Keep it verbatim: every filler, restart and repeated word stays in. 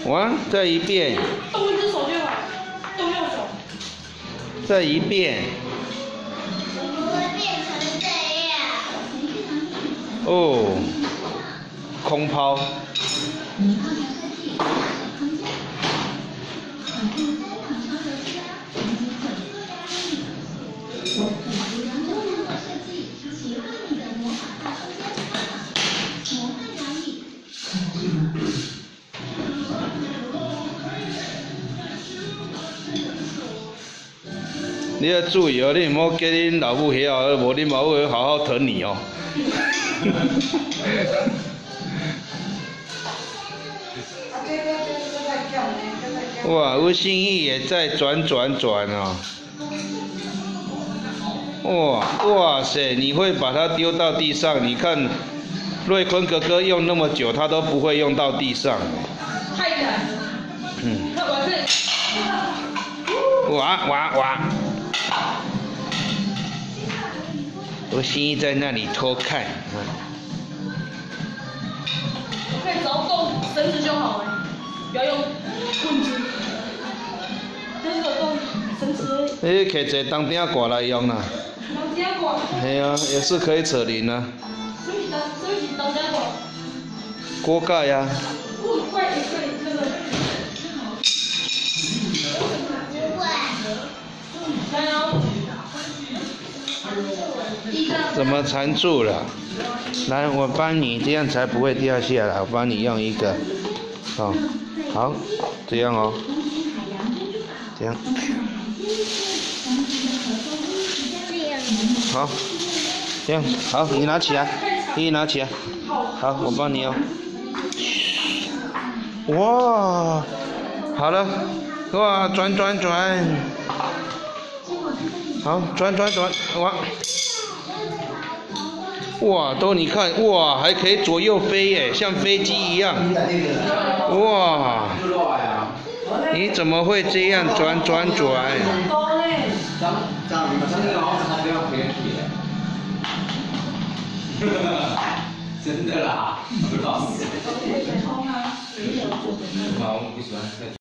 哇，再一遍。 动一只手就好，动右手。 再一遍。 怎么会变成这样？ 哦，空抛。你要注意哦，你唔好叫恁老母晓，无恁老母会好好疼你哦。哇，吴心意也在转转转哦。哇哇塞，你会把它丢到地上？你看，瑞坤哥哥用那么久，他都不会用到地上。 太难了。 嗯。 那我这。哇哇哇！吴心意在那里偷看。 我可以只要动绳子就好了，不要用棍子。就是动绳子。 你摕一个当顶挂来用啦。 当顶挂。 系啊，也是可以扯铃啊。 什么是当什么是当顶挂？ 锅盖呀。 锅盖也可以，这个。 不会。 加油。 怎么缠住了？来，我帮你，这样才不会掉下来。我帮你用一个，哦，好，这样哦，这样，好，这样好，你拿起来，你拿起来，好，我帮你哦。哇，好了，哇，转转转，好，转转转，哇。哇，都你看，哇，还可以左右飞耶，像飞机一样。哇，你怎么会这样转转转？ 真的啦，不知道。好，我不喜欢。